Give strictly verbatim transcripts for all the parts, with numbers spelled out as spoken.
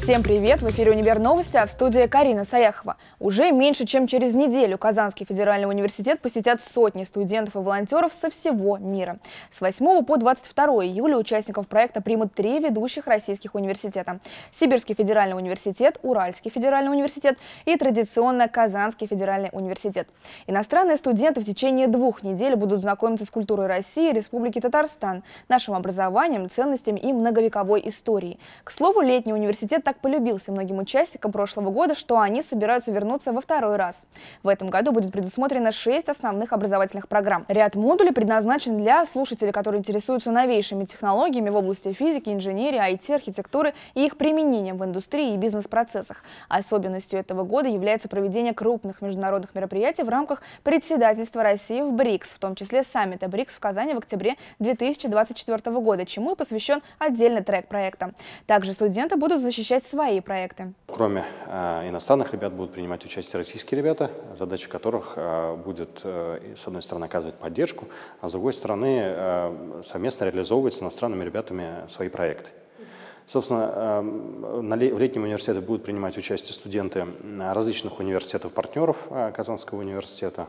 Всем привет! В эфире «Универ Новости», а в студии Карина Саяхова. Уже меньше чем через неделю Казанский федеральный университет посетят сотни студентов и волонтеров со всего мира. С восьмого по двадцать второе июля участников проекта примут три ведущих российских университета: Сибирский федеральный университет, Уральский федеральный университет и традиционно Казанский федеральный университет. Иностранные студенты в течение двух недель будут знакомиться с культурой России и Республики Татарстан, нашим образованием, ценностями и многовековой историей. К слову, летний университет так полюбился многим участникам прошлого года, что они собираются вернуться во второй раз. В этом году будет предусмотрено шесть основных образовательных программ. Ряд модулей предназначен для слушателей, которые интересуются новейшими технологиями в области физики, инженерии, ай ти, архитектуры и их применением в индустрии и бизнес-процессах. Особенностью этого года является проведение крупных международных мероприятий в рамках председательства России в БРИКС, в том числе саммита БРИКС в Казани в октябре две тысячи двадцать четвёртого года, чему и посвящен отдельный трек проекта. Также студенты будут защищать свои проекты. Кроме э, иностранных ребят будут принимать участие российские ребята, задача которых э, будет, э, с одной стороны, оказывать поддержку, а с другой стороны, э, совместно реализовывать с иностранными ребятами свои проекты. Собственно, э, на ле в летнем университете будут принимать участие студенты различных университетов-партнеров э, Казанского университета.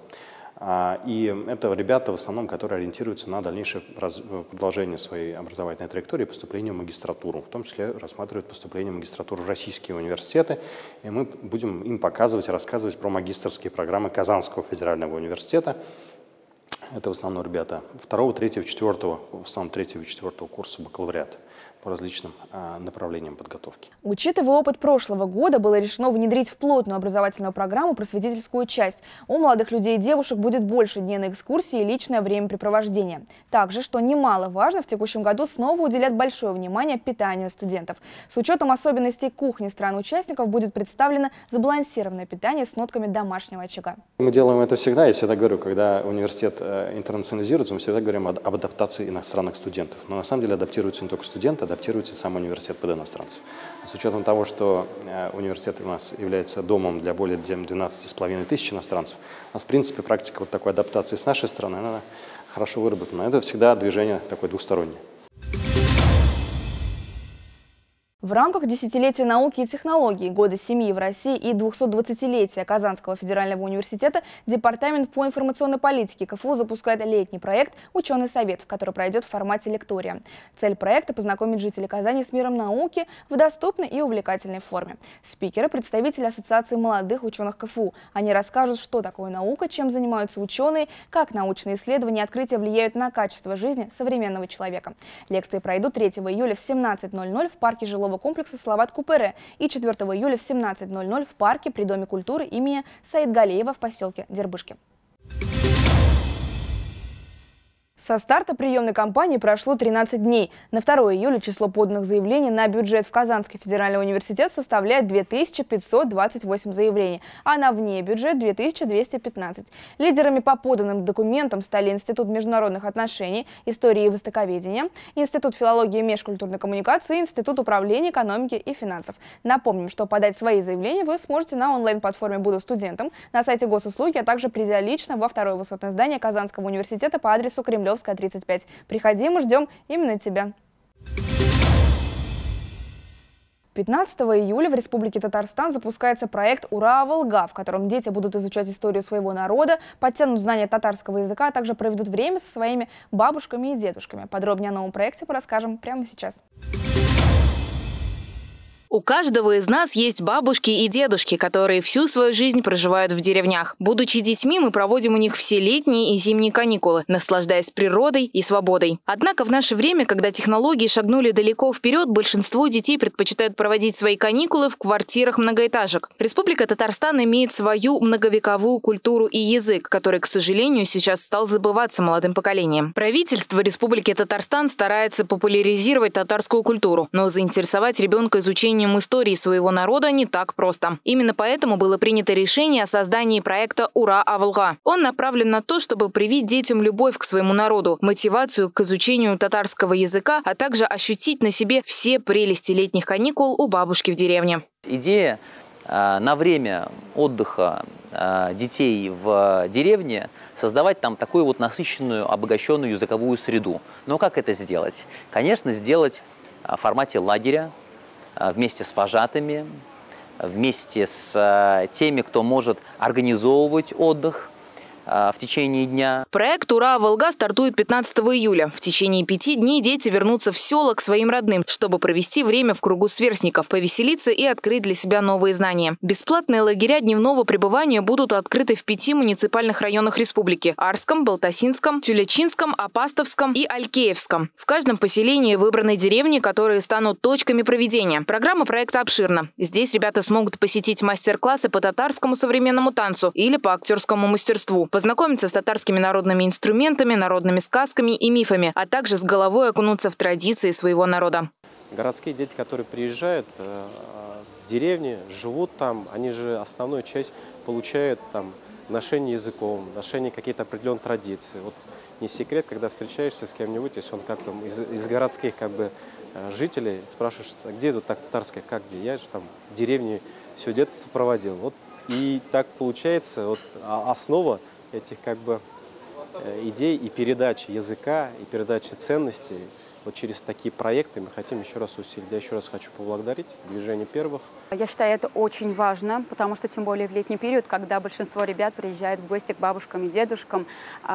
И это ребята, в основном, которые ориентируются на дальнейшее продолжение своей образовательной траектории, поступление в магистратуру. В том числе рассматривают поступление в магистратуру в российские университеты. И мы будем им показывать и рассказывать про магистерские программы Казанского федерального университета. Это в основном ребята второго, третьего, четвертого, в основном третьего и четвертого курса бакалавриата по различным а, направлениям подготовки. Учитывая опыт прошлого года, было решено внедрить в плотную образовательную программу просветительскую часть. У молодых людей и девушек будет больше дней на экскурсии и личное времяпрепровождение. Также, что немаловажно, в текущем году снова уделят большое внимание питанию студентов. С учетом особенностей кухни стран-участников будет представлено сбалансированное питание с нотками домашнего очага. Мы делаем это всегда. Я всегда говорю, когда университет интернационализируется, мы всегда говорим об адаптации иностранных студентов. Но на самом деле адаптируются не только студенты, адаптируется сам университет под иностранцев. С учетом того, что университет у нас является домом для более двенадцати с половиной тысяч иностранцев, у нас, в принципе, практика вот такой адаптации с нашей стороны, она хорошо выработана. Это всегда движение такое двустороннее. В рамках десятилетия науки и технологий, года семьи в России и двухсотдвадцатилетия Казанского федерального университета Департамент по информационной политике ка эф у запускает летний проект «Ученый совет», который пройдет в формате лектория. Цель проекта – познакомить жителей Казани с миром науки в доступной и увлекательной форме. Спикеры – представители Ассоциации молодых ученых ка эф у. Они расскажут, что такое наука, чем занимаются ученые, как научные исследования и открытия влияют на качество жизни современного человека. Лекции пройдут третьего июля в семнадцать ноль ноль в парке жилого комплекса Салават-Купере и четвёртого июля в семнадцать ноль ноль в парке при Доме культуры имени Саидгалиева в поселке Дербышки. Со старта приемной кампании прошло тринадцать дней. На второе июля число поданных заявлений на бюджет в Казанский федеральный университет составляет две тысячи пятьсот двадцать восемь заявлений, а на вне бюджет – две тысячи двести пятнадцать. Лидерами по поданным документам стали Институт международных отношений, истории и востоковедения, Институт филологии и межкультурной коммуникации, Институт управления экономики и финансов. Напомним, что подать свои заявления вы сможете на онлайн-платформе «Буду студентом», на сайте госуслуги, а также придя лично во второе высотное здание Казанского университета по адресу Кремлевская, тридцать пять. Приходи, мы ждем именно тебя. пятнадцатого июля в Республике Татарстан запускается проект «Ура-Волга», в котором дети будут изучать историю своего народа, подтянут знания татарского языка, а также проведут время со своими бабушками и дедушками. Подробнее о новом проекте мы расскажем прямо сейчас. У каждого из нас есть бабушки и дедушки, которые всю свою жизнь проживают в деревнях. Будучи детьми, мы проводим у них все летние и зимние каникулы, наслаждаясь природой и свободой. Однако в наше время, когда технологии шагнули далеко вперед, большинство детей предпочитают проводить свои каникулы в квартирах многоэтажек. Республика Татарстан имеет свою многовековую культуру и язык, который, к сожалению, сейчас стал забываться молодым поколением. Правительство Республики Татарстан старается популяризировать татарскую культуру, но заинтересовать ребенка изучением истории своего народа не так просто. Именно поэтому было принято решение о создании проекта «Ура-Волга». Он направлен на то, чтобы привить детям любовь к своему народу, мотивацию к изучению татарского языка, а также ощутить на себе все прелести летних каникул у бабушки в деревне. Идея э, на время отдыха э, детей в деревне создавать там такую вот насыщенную, обогащенную языковую среду. Но как это сделать? Конечно, сделать в формате лагеря, вместе с вожатыми, вместе с теми, кто может организовывать отдых в течение дня. Проект «Ура, Волга» стартует пятнадцатого июля. В течение пяти дней дети вернутся в села к своим родным, чтобы провести время в кругу сверстников, повеселиться и открыть для себя новые знания. Бесплатные лагеря дневного пребывания будут открыты в пяти муниципальных районах республики – Арском, Балтасинском, Тюлячинском, Апастовском и Алькеевском. В каждом поселении выбраны деревни, которые станут точками проведения. Программа проекта обширна. Здесь ребята смогут посетить мастер-классы по татарскому современному танцу или по актерскому мастерству, познакомиться с татарскими народными инструментами, народными сказками и мифами, а также с головой окунуться в традиции своего народа. Городские дети, которые приезжают в деревни, живут там, они же основную часть получают там ношение языком, ношение каких-то определенных традиций. Вот не секрет, когда встречаешься с кем-нибудь, если он как-то из, из городских как бы жителей, спрашиваешь, а где тут татарское, как где? Я же там в деревне все детство проводил. Вот, и так получается, вот основа этих как бы идей и передачи языка, и передачи ценностей. Вот через такие проекты мы хотим еще раз усилить. Я еще раз хочу поблагодарить движение первых. Я считаю, это очень важно, потому что тем более в летний период, когда большинство ребят приезжают в гости к бабушкам и дедушкам,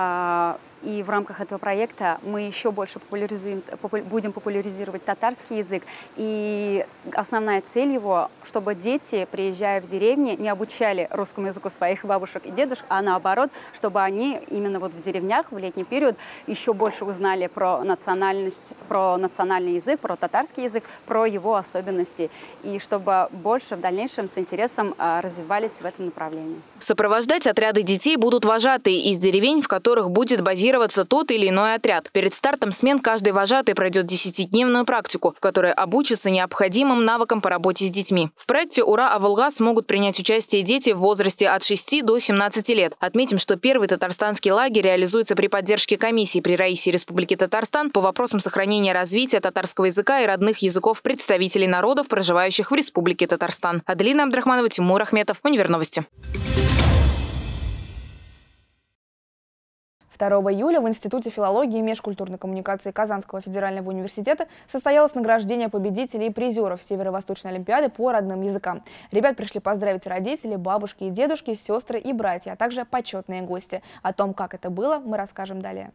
и в рамках этого проекта мы еще больше популяризуем, будем популяризировать татарский язык. И основная цель его, чтобы дети, приезжая в деревни, не обучали русскому языку своих бабушек и дедушек, а наоборот, чтобы они именно вот в деревнях в летний период еще больше узнали про национальность, про национальный язык, про татарский язык, про его особенности. И чтобы больше в дальнейшем с интересом развивались в этом направлении. Сопровождать отряды детей будут вожатые из деревень, в которых будет базироваться тот или иной отряд. Перед стартом смен каждый вожатый пройдет десятидневную практику, в которой обучится необходимым навыкам по работе с детьми. В проекте «Ура, а Волга» смогут принять участие дети в возрасте от шести до семнадцати лет. Отметим, что первый татарстанский лагерь реализуется при поддержке комиссии при Раисе Республики Татарстан по вопросам сохранения развития татарского языка и родных языков представителей народов, проживающих в Республике Татарстан. Аделина Абдрахманова, Тимур Ахметов, Универновости. второго июля в Институте филологии и межкультурной коммуникации Казанского федерального университета состоялось награждение победителей и призеров Северо-Восточной олимпиады по родным языкам. Ребят пришли поздравить родители, бабушки и дедушки, сестры и братья, а также почетные гости. О том, как это было, мы расскажем далее.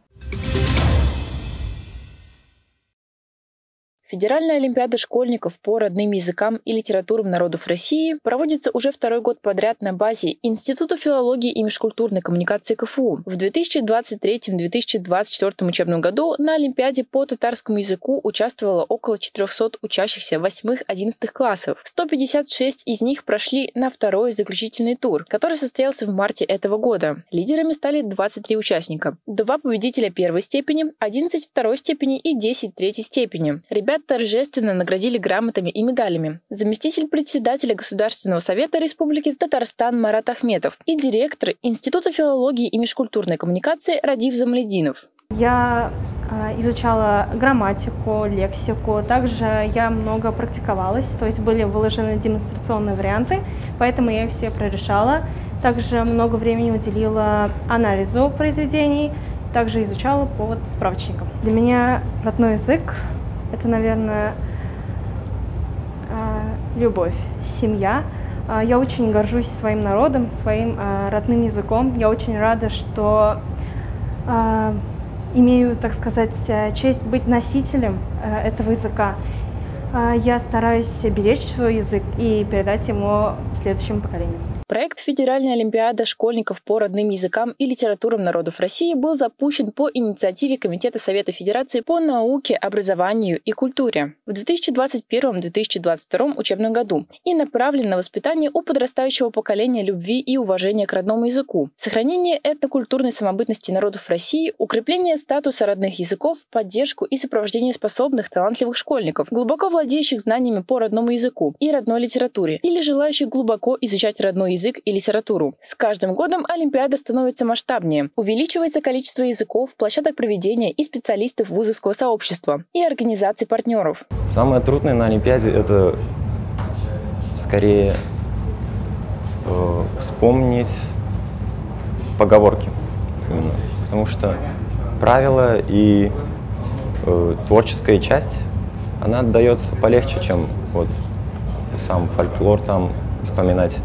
Федеральная олимпиада школьников по родным языкам и литературам народов России проводится уже второй год подряд на базе Института филологии и межкультурной коммуникации КФУ. В две тысячи двадцать третьем — две тысячи двадцать четвёртом учебном году на олимпиаде по татарскому языку участвовало около четырёхсот учащихся восьмых-одиннадцатых классов. сто пятьдесят шесть из них прошли на второй заключительный тур, который состоялся в марте этого года. Лидерами стали двадцать три участника. Два победителя первой степени, одиннадцать второй степени и десять третьей степени. Ребят торжественно наградили грамотами и медалями заместитель председателя Государственного совета Республики Татарстан Марат Ахметов и директор Института филологии и межкультурной коммуникации Радив Замлединов. Я э, изучала грамматику, лексику, также я много практиковалась, то есть были выложены демонстрационные варианты, поэтому я их все прорешала. Также много времени уделила анализу произведений, также изучала по вот справочникам. Для меня родной язык — это, наверное, э, любовь, семья. Э, я очень горжусь своим народом, своим э, родным языком. Я очень рада, что э, имею, так сказать, честь быть носителем э, этого языка. Э, я стараюсь беречь свой язык и передать его следующему поколению. Проект «Федеральная олимпиада школьников по родным языкам и литературам народов России» был запущен по инициативе Комитета Совета Федерации по науке, образованию и культуре в две тысячи двадцать первом — две тысячи двадцать втором учебном году и направлен на воспитание у подрастающего поколения любви и уважения к родному языку, сохранение этнокультурной самобытности народов России, укрепление статуса родных языков, поддержку и сопровождение способных, талантливых школьников, глубоко владеющих знаниями по родному языку и родной литературе или желающих глубоко изучать родной язык и литературу. С каждым годом Олимпиада становится масштабнее. Увеличивается количество языков, площадок проведения и специалистов вузовского сообщества и организаций партнеров. Самое трудное на Олимпиаде — это скорее э, вспомнить поговорки. Именно. Потому что правила и э, творческая часть, она дается полегче, чем вот сам фольклор там вспоминать.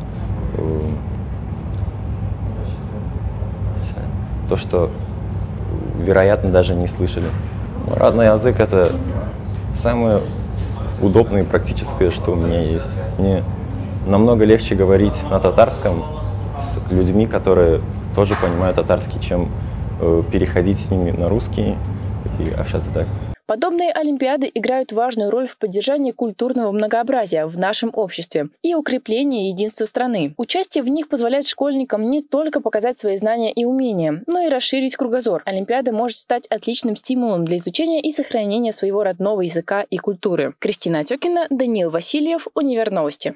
То, что, вероятно, даже не слышали. Родной язык – это самое удобное и практическое, что у меня есть. Мне намного легче говорить на татарском с людьми, которые тоже понимают татарский, чем э, переходить с ними на русский и общаться так. Подобные олимпиады играют важную роль в поддержании культурного многообразия в нашем обществе и укреплении единства страны. Участие в них позволяет школьникам не только показать свои знания и умения, но и расширить кругозор. Олимпиада может стать отличным стимулом для изучения и сохранения своего родного языка и культуры. Кристина Отекина, Даниил Васильев, Универновости.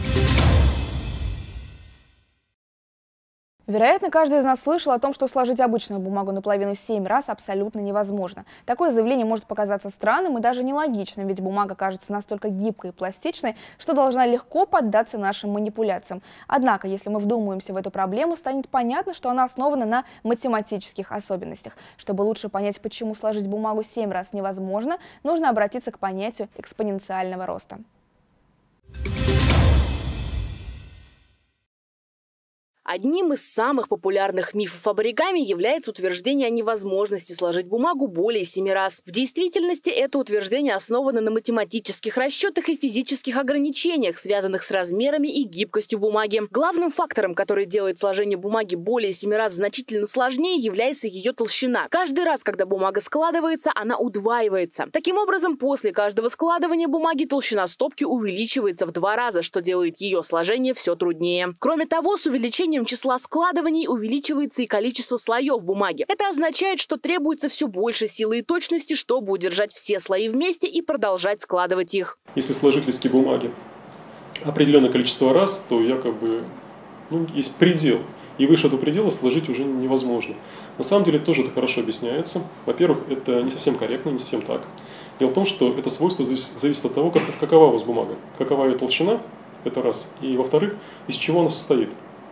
Вероятно, каждый из нас слышал о том, что сложить обычную бумагу наполовину семь раз абсолютно невозможно. Такое заявление может показаться странным и даже нелогичным, ведь бумага кажется настолько гибкой и пластичной, что должна легко поддаться нашим манипуляциям. Однако, если мы вдумаемся в эту проблему, станет понятно, что она основана на математических особенностях. Чтобы лучше понять, почему сложить бумагу семь раз невозможно, нужно обратиться к понятию экспоненциального роста. Одним из самых популярных мифов об оригами является утверждение о невозможности сложить бумагу более семи раз. В действительности это утверждение основано на математических расчетах и физических ограничениях, связанных с размерами и гибкостью бумаги. Главным фактором, который делает сложение бумаги более семи раз значительно сложнее, является ее толщина. Каждый раз, когда бумага складывается, она удваивается. Таким образом, после каждого складывания бумаги толщина стопки увеличивается в два раза, что делает ее сложение все труднее. Кроме того, с увеличением числа складываний увеличивается и количество слоев бумаги. Это означает, что требуется все больше силы и точности, чтобы удержать все слои вместе и продолжать складывать их. Если сложить листки бумаги определенное количество раз, то якобы ну, есть предел. И выше этого предела сложить уже невозможно. На самом деле тоже это хорошо объясняется. Во-первых, это не совсем корректно, не совсем так. Дело в том, что это свойство зависит от того, как, какова у вас бумага, какова ее толщина, это раз. И во-вторых, из чего она состоит.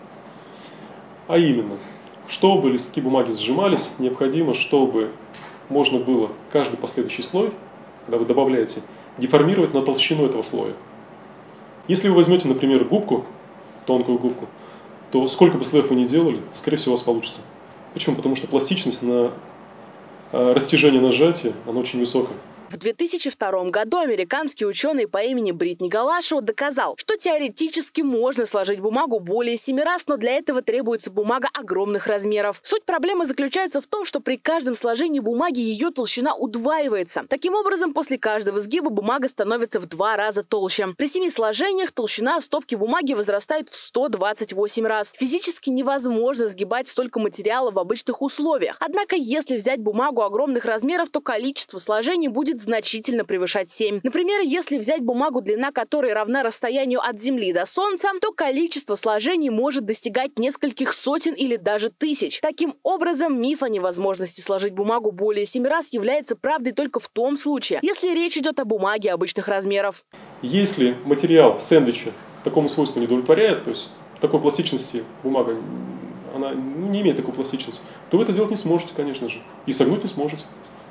А именно, чтобы листки бумаги сжимались, необходимо, чтобы можно было каждый последующий слой, когда вы добавляете, деформировать на толщину этого слоя. Если вы возьмете, например, губку, тонкую губку, то сколько бы слоев вы ни делали, скорее всего, у вас получится. Почему? Потому что пластичность на растяжение на сжатие, она очень высокая. В две тысячи втором году американский ученый по имени Бритни Галашио доказал, что теоретически можно сложить бумагу более семи раз, но для этого требуется бумага огромных размеров. Суть проблемы заключается в том, что при каждом сложении бумаги ее толщина удваивается. Таким образом, после каждого сгиба бумага становится в два раза толще. При семи сложениях толщина стопки бумаги возрастает в сто двадцать восемь раз. Физически невозможно сгибать столько материала в обычных условиях. Однако, если взять бумагу огромных размеров, то количество сложений будет значительно превышать семь. Например, если взять бумагу, длина которой равна расстоянию от Земли до Солнца, то количество сложений может достигать нескольких сотен или даже тысяч. Таким образом, миф о невозможности сложить бумагу более семи раз является правдой только в том случае, если речь идет о бумаге обычных размеров. Если материал сэндвича такому свойству не удовлетворяет, то есть такой пластичности бумага она не имеет такой пластичности, то вы это сделать не сможете, конечно же, и согнуть не сможете.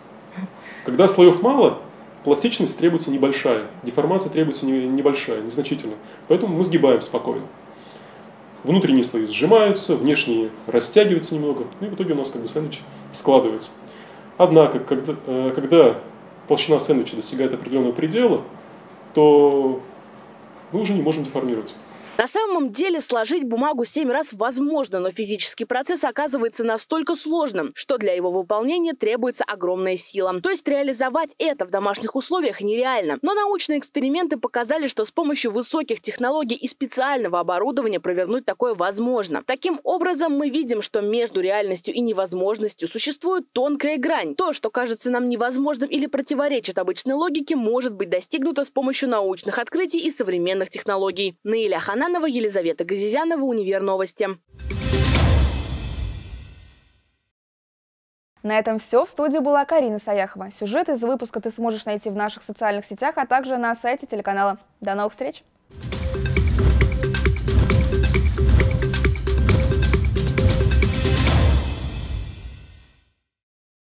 Когда слоев мало, пластичность требуется небольшая, деформация требуется небольшая, незначительная. Поэтому мы сгибаем спокойно. Внутренние слои сжимаются, внешние растягиваются немного, и в итоге у нас как бы сэндвич складывается. Однако, когда, когда толщина сэндвича достигает определенного предела, то мы уже не можем деформировать. На самом деле сложить бумагу семь раз возможно, но физический процесс оказывается настолько сложным, что для его выполнения требуется огромная сила. То есть реализовать это в домашних условиях нереально. Но научные эксперименты показали, что с помощью высоких технологий и специального оборудования провернуть такое возможно. Таким образом, мы видим, что между реальностью и невозможностью существует тонкая грань. То, что кажется нам невозможным или противоречит обычной логике, может быть достигнуто с помощью научных открытий и современных технологий. Наиля Хананова, Елизавета Газизянова, Универновости. На этом все. В студии была Карина Саяхова. Сюжет из выпуска ты сможешь найти в наших социальных сетях, а также на сайте телеканала. До новых встреч!